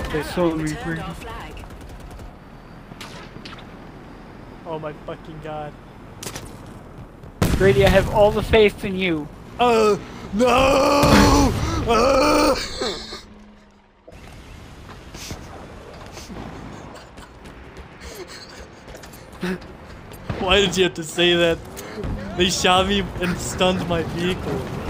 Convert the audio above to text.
They saw me, Brady. Oh my fucking god. Brady, I have all the faith in you. Oh no! Why did you have to say that? They shot me and stunned my vehicle.